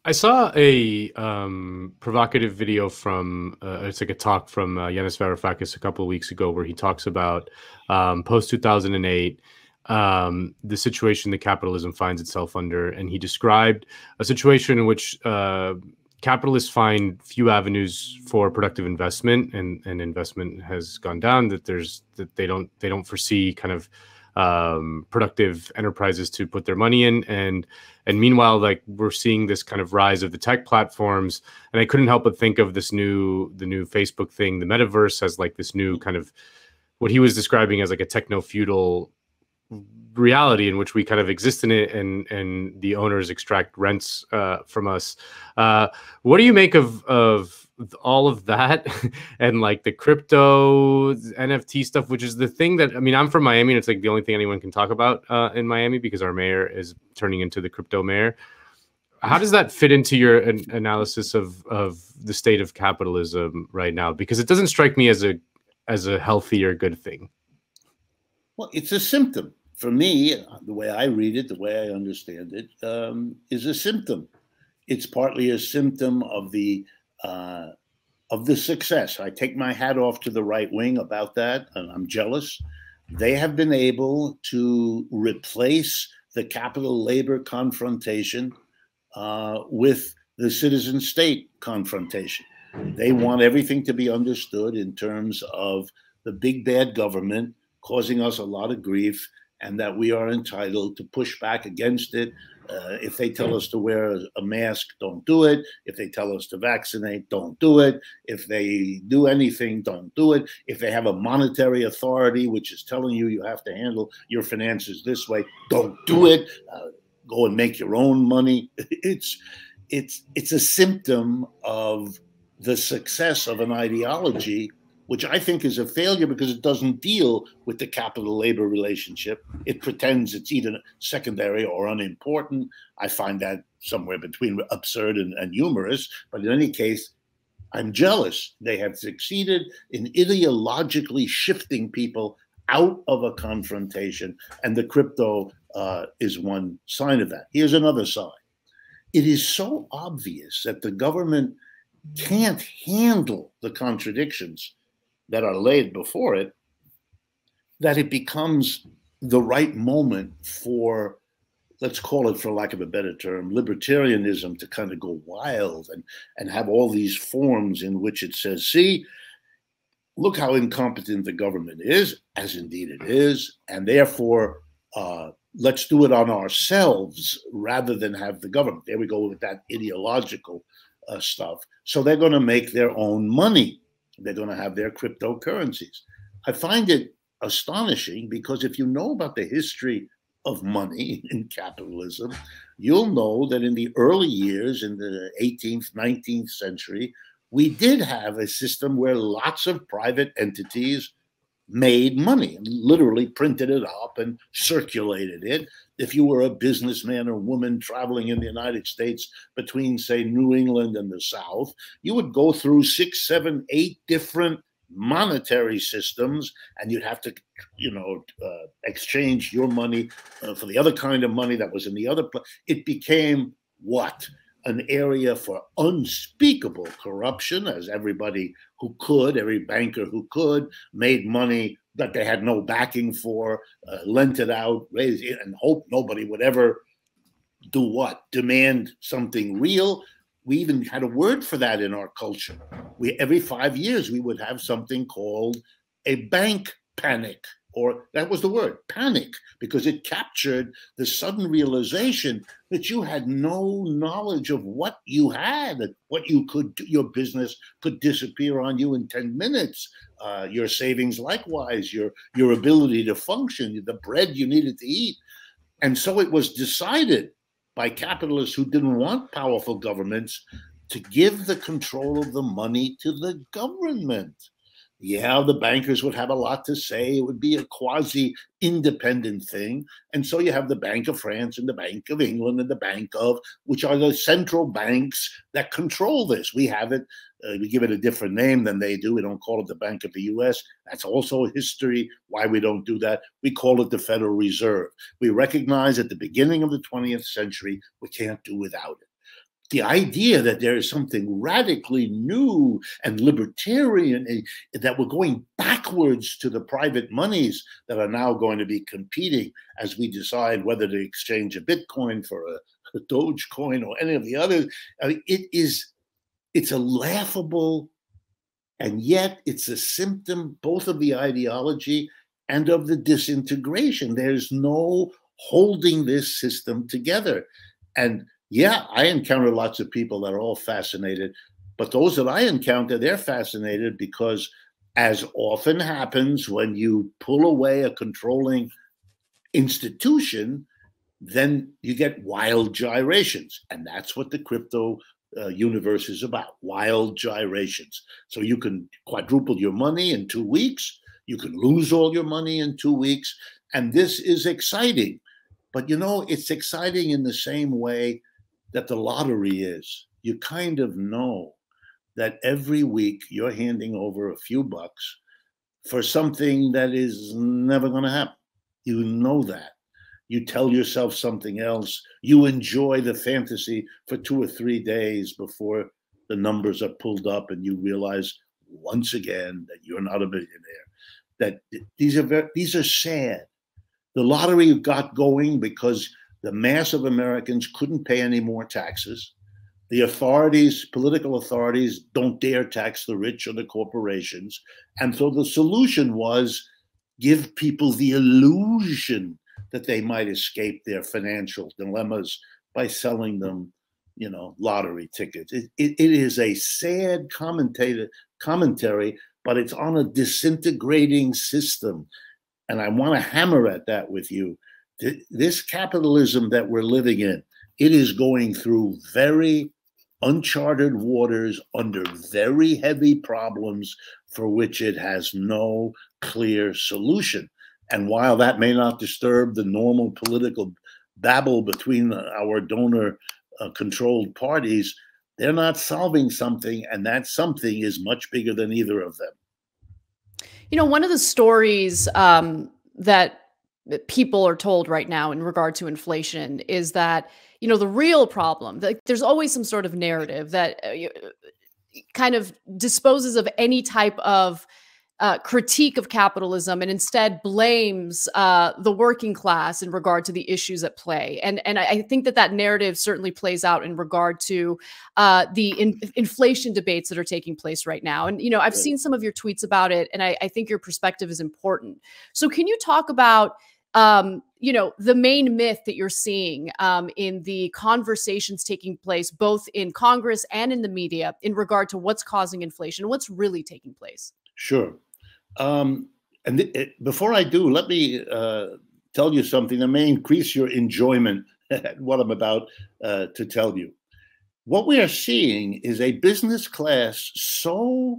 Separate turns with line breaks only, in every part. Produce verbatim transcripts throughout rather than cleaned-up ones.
I saw a um, provocative video from uh, it's like a talk from uh, Yanis Varoufakis a couple of weeks ago, where he talks about um, post two thousand eight, um, the situation that capitalism finds itself under, and he described a situation in which uh, capitalists find few avenues for productive investment, and, and investment has gone down. That there's that they don't they don't foresee kind of um, productive enterprises to put their money in, and and meanwhile, like, we're seeing this kind of rise of the tech platforms. And I couldn't help but think of this new, the new Facebook thing, the metaverse, as like this new kind of what he was describing as like a techno feudal reality in which we kind of exist in it, and and the owners extract rents uh, from us. Uh, what do you make of of all of that and like the crypto N F T stuff, which is the thing that, I mean, I'm from Miami, and it's like the only thing anyone can talk about uh, in Miami, because our mayor is turning into the crypto mayor. How does that fit into your an analysis of of the state of capitalism right now? Because it doesn't strike me as a as a healthy or good thing.
Well, it's a symptom. For me, the way I read it, the way I understand it, um, is a symptom. It's partly a symptom of the uh, of the success. I take my hat off to the right wing about that, and I'm jealous. They have been able to replace the capital labor confrontation uh, with the citizen state confrontation. They want everything to be understood in terms of the big bad government causing us a lot of grief, and that we are entitled to push back against it. Uh, if they tell us to wear a mask, don't do it. If they tell us to vaccinate, don't do it. If they do anything, don't do it. If they have a monetary authority which is telling you you have to handle your finances this way, don't do it. Uh, go and make your own money. It's it's it's a symptom of the success of an ideology, which I think is a failure because it doesn't deal with the capital-labor relationship. It pretends it's either secondary or unimportant. I find that somewhere between absurd and, and humorous. But in any case, I'm jealous. They have succeeded in ideologically shifting people out of a confrontation, and the crypto uh, is one sign of that. Here's another sign. It is so obvious that the government can't handle the contradictions that are laid before it, that it becomes the right moment for, let's call it, for lack of a better term, libertarianism to kind of go wild and, and have all these forms in which it says, see, look how incompetent the government is, as indeed it is, and therefore uh, let's do it on ourselves rather than have the government. There we go with that ideological uh, stuff. So they're going to make their own money. They're going to have their cryptocurrencies. I find it astonishing because if you know about the history of money in capitalism, you'll know that in the early years, in the eighteenth, nineteenth century, we did have a system where lots of private entities made money, literally printed it up and circulated it. If you were a businessman or woman traveling in the United States between, say, New England and the South, you would go through six, seven, eight different monetary systems, and you'd have to, you know, uh, exchange your money uh, for the other kind of money that was in the other place. It became what? An area for unspeakable corruption, as everybody who could, every banker who could, made money that they had no backing for, uh, lent it out, raised it, and hoped nobody would ever do what? Demand something real. We even had a word for that in our culture. We every five years we would have something called a bank panic. Or that was the word, panic, because it captured the sudden realization that you had no knowledge of what you had, what you could do. Your business could disappear on you in ten minutes. Uh, your savings likewise, your, your ability to function, the bread you needed to eat. And so it was decided by capitalists who didn't want powerful governments to give the control of the money to the government. Yeah, the bankers would have a lot to say. It would be a quasi-independent thing. And so you have the Bank of France and the Bank of England and the Bank of, which are the central banks that control this. We have it, uh, we give it a different name than they do. We don't call it the Bank of the U S. That's also history, why we don't do that. We call it the Federal Reserve. We recognize at the beginning of the twentieth century, we can't do without it. the idea that there is something radically new and libertarian, uh, that we're going backwards to the private monies that are now going to be competing as we decide whether to exchange a Bitcoin for a, a Dogecoin or any of the others. I mean, it is, it's a laughable, and yet it's a symptom both of the ideology and of the disintegration. There's no holding this system together. And yeah, I encounter lots of people that are all fascinated, but those that I encounter, they're fascinated because, as often happens when you pull away a controlling institution, then you get wild gyrations. And that's what the crypto uh, universe is about, wild gyrations. So you can quadruple your money in two weeks, you can lose all your money in two weeks, and this is exciting. But you know, it's exciting in the same way that the lottery is. You kind of know that every week you're handing over a few bucks for something that is never going to happen. You know that. You tell yourself something else. You enjoy the fantasy for two or three days before the numbers are pulled up and you realize once again that you're not a millionaire. That these are very, these are sad. The lottery got going because the mass of Americans couldn't pay any more taxes. The authorities, political authorities, don't dare tax the rich or the corporations. And so the solution was give people the illusion that they might escape their financial dilemmas by selling them, you know, lottery tickets. It, it, it is a sad commentator, commentary, but it's on a disintegrating system. And I want to hammer at that with you. This capitalism that we're living in, it is going through very uncharted waters under very heavy problems for which it has no clear solution. And while that may not disturb the normal political babble between our donor-controlled uh, parties, they're not solving something, and that something is much bigger than either of them.
You know, one of the stories um, that people are told right now in regard to inflation is that, you know, the real problem, like, there's always some sort of narrative that uh, kind of disposes of any type of uh, critique of capitalism and instead blames uh, the working class in regard to the issues at play. And, and I think that that narrative certainly plays out in regard to uh, the in inflation debates that are taking place right now. And, you know, I've yeah. seen some of your tweets about it, and I, I think your perspective is important. So can you talk about Um, you know, the main myth that you're seeing um, in the conversations taking place, both in Congress and in the media, in regard to what's causing inflation, what's really taking place?
Sure. Um, and it, before I do, let me uh, tell you something that may increase your enjoyment at what I'm about uh, to tell you. What we are seeing is a business class so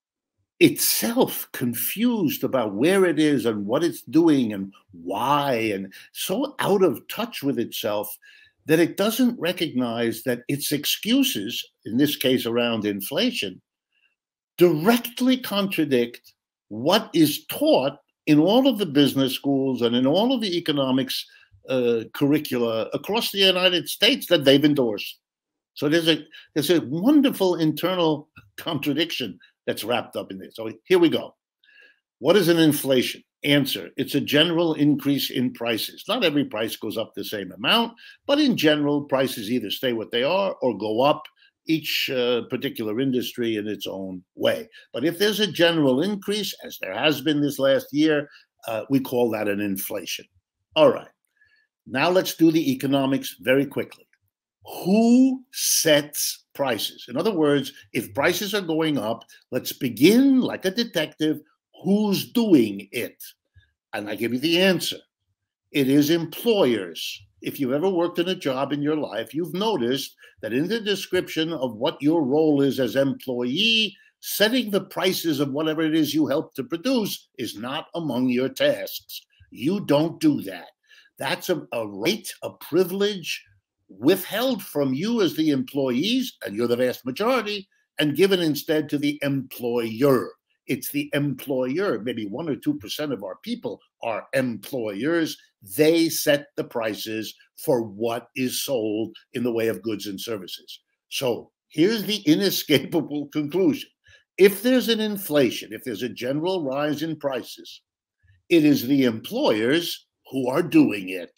itself confused about where it is and what it's doing and why, and so out of touch with itself that it doesn't recognize that its excuses, in this case around inflation, directly contradict what is taught in all of the business schools and in all of the economics uh, curricula across the United States that they've endorsed. So there's a there's a wonderful internal contradiction that's wrapped up in this. So here we go. What is an inflation? Answer: it's a general increase in prices. Not every price goes up the same amount, but in general, prices either stay what they are or go up, each uh, particular industry in its own way. But if there's a general increase, as there has been this last year, uh, we call that an inflation. All right. Now let's do the economics very quickly. Who sets prices? In other words, if prices are going up, let's begin like a detective. Who's doing it? And I give you the answer. It is employers. If you've ever worked in a job in your life, you've noticed that in the description of what your role is as employee, setting the prices of whatever it is you help to produce is not among your tasks. You don't do that. That's a, a right, a privilege withheld from you as the employees, and you're the vast majority, and given instead to the employer. It's the employer. Maybe one or two percent of our people are employers. They set the prices for what is sold in the way of goods and services. So here's the inescapable conclusion. If there's an inflation, if there's a general rise in prices, it is the employers who are doing it.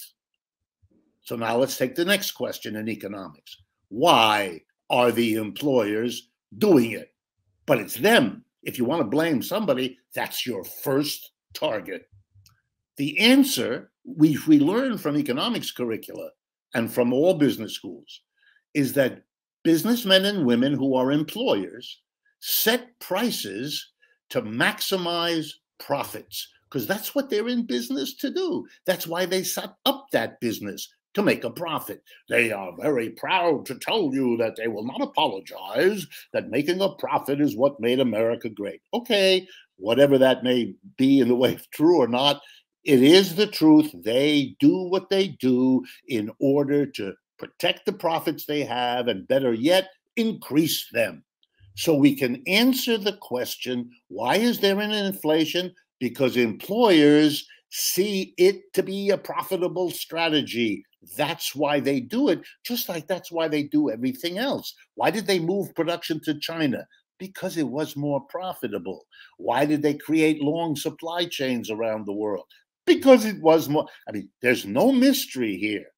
So now let's take the next question in economics. Why are the employers doing it? But it's them. If you want to blame somebody, that's your first target. The answer, we, we learn from economics curricula and from all business schools, is that businessmen and women who are employers set prices to maximize profits, because that's what they're in business to do. That's why they set up that business, to make a profit. They are very proud to tell you that they will not apologize, that making a profit is what made America great. Okay, whatever that may be in the way of true or not, it is the truth. They do what they do in order to protect the profits they have, and better yet, increase them. So we can answer the question, why is there an inflation? Because employers see it to be a profitable strategy. That's why they do it, just like that's why they do everything else. Why did they move production to China? Because it was more profitable. Why did they create long supply chains around the world? Because it was more. I mean, there's no mystery here.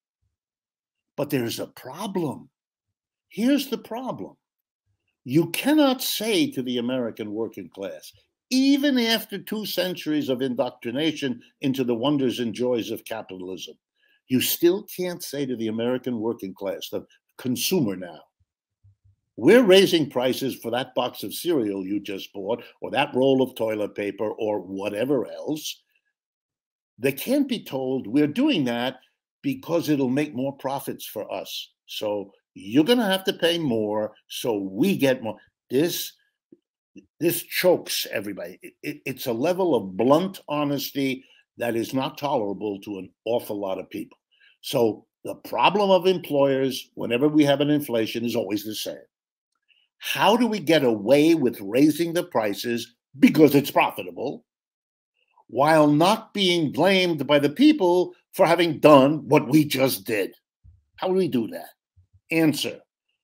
But there's a problem. Here's the problem. You cannot say to the American working class, even after two centuries of indoctrination into the wonders and joys of capitalism, you still can't say to the American working class, the consumer now, we're raising prices for that box of cereal you just bought, or that roll of toilet paper, or whatever else. They can't be told we're doing that because it'll make more profits for us. So you're going to have to pay more so we get more. This, this chokes everybody. It, it, it's a level of blunt honesty that is not tolerable to an awful lot of people. So the problem of employers, whenever we have an inflation, is always the same. How do we get away with raising the prices because it's profitable, while not being blamed by the people for having done what we just did? How do we do that? Answer,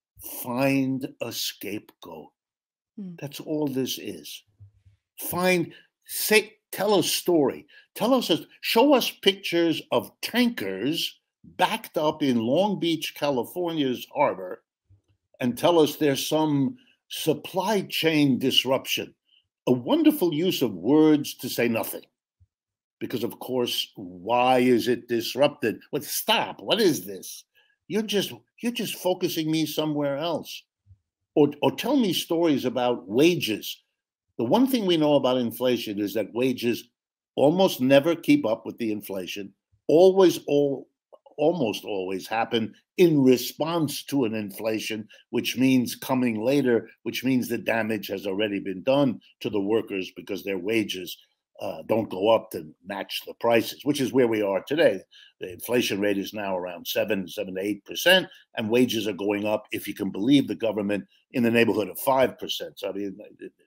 find a scapegoat. Hmm. That's all this is. Find, say, tell a story. Tell us, show us pictures of tankers backed up in Long Beach, California's harbor, and tell us there's some supply chain disruption. A wonderful use of words to say nothing. Because, of course, why is it disrupted? Well, stop. What is this? You're just you're just focusing me somewhere else. Or, or tell me stories about wages. The one thing we know about inflation is that wages almost never keep up with the inflation, always, all, almost always happen in response to an inflation, which means coming later, which means the damage has already been done to the workers because their wages uh, don't go up to match the prices, which is where we are today. The inflation rate is now around seven, seven to eight percent, and wages are going up, if you can believe the government, in the neighborhood of five percent. So I mean,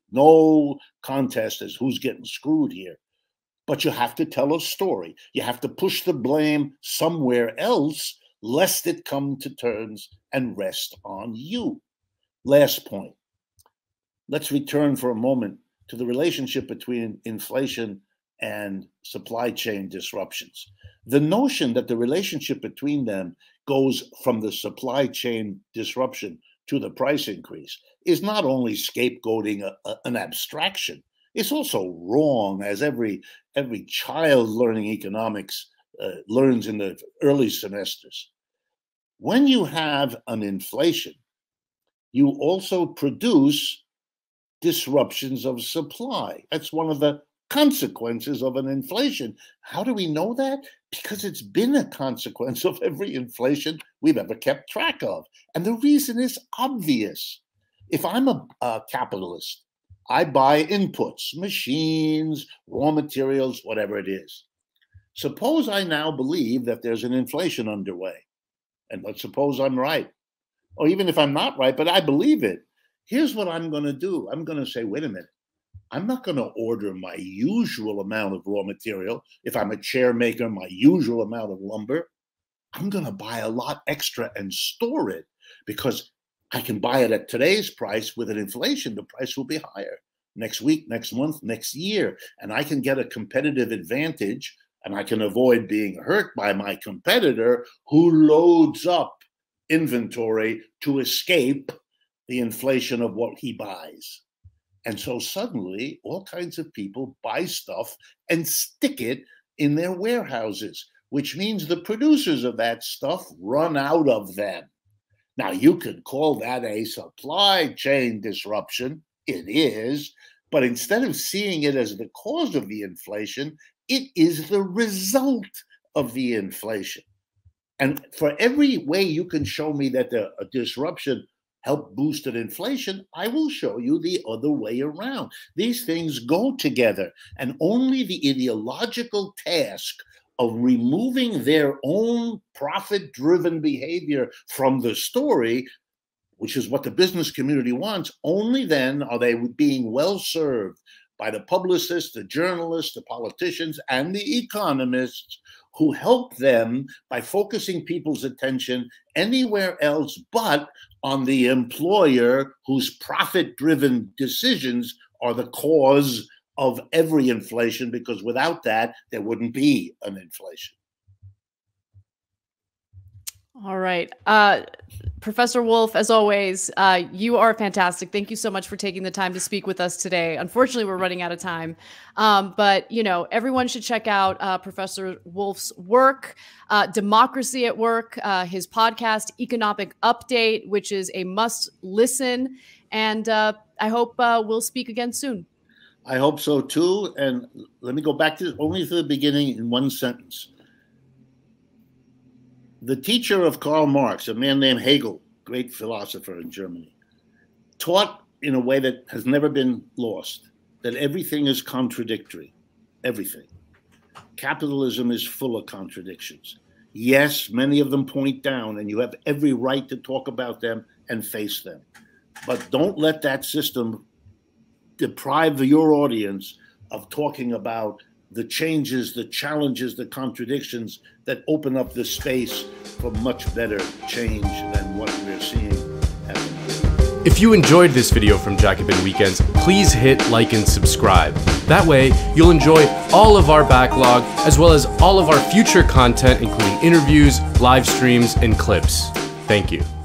no contest as who's getting screwed here. But you have to tell a story. You have to push the blame somewhere else, lest it come to turns and rest on you. Last point. Let's return for a moment to the relationship between inflation and supply chain disruptions. The notion that the relationship between them goes from the supply chain disruption to the price increase is not only scapegoating a, a, an abstraction, it's also wrong, as every every child learning economics uh, learns in the early semesters. When you have an inflation, you also produce disruptions of supply. That's one of the consequences of an inflation. How do we know that? Because it's been a consequence of every inflation we've ever kept track of. And the reason is obvious. If I'm a, a capitalist, I buy inputs, machines, raw materials, whatever it is. Suppose I now believe that there's an inflation underway. And let's suppose I'm right. Or even if I'm not right, but I believe it. Here's what I'm going to do. I'm going to say, wait a minute. I'm not going to order my usual amount of raw material. If I'm a chair maker, my usual amount of lumber. I'm going to buy a lot extra and store it, because I can buy it at today's price. With an inflation, the price will be higher next week, next month, next year. And I can get a competitive advantage, and I can avoid being hurt by my competitor who loads up inventory to escape the inflation of what he buys. And so suddenly all kinds of people buy stuff and stick it in their warehouses, which means the producers of that stuff run out of them. Now, you could call that a supply chain disruption. It is. But instead of seeing it as the cause of the inflation, it is the result of the inflation. And for every way you can show me that the, a disruption helped boost inflation, I will show you the other way around. These things go together, and only the ideological task of removing their own profit-driven behavior from the story, which is what the business community wants, only then are they being well served by the publicists, the journalists, the politicians, and the economists who help them by focusing people's attention anywhere else but on the employer whose profit-driven decisions are the cause of every inflation, because without that, there wouldn't be an inflation.
All right. Uh, Professor Wolff, as always, uh, you are fantastic. Thank you so much for taking the time to speak with us today. Unfortunately, we're running out of time. Um, but, you know, everyone should check out uh, Professor Wolff's work, uh, Democracy at Work, uh, his podcast, Economic Update, which is a must listen. And uh, I hope uh, we'll speak again soon.
I hope so, too. And let me go back to only to the beginning in one sentence. The teacher of Karl Marx, a man named Hegel, great philosopher in Germany, taught in a way that has never been lost, that everything is contradictory, everything. Capitalism is full of contradictions. Yes, many of them point down, and you have every right to talk about them and face them. But don't let that system deprive your audience of talking about the changes, the challenges, the contradictions that open up the space for much better change than what we're seeing happening.
If you enjoyed this video from Jacobin Weekends, please hit like and subscribe. That way, you'll enjoy all of our backlog, as well as all of our future content, including interviews, live streams, and clips. Thank you.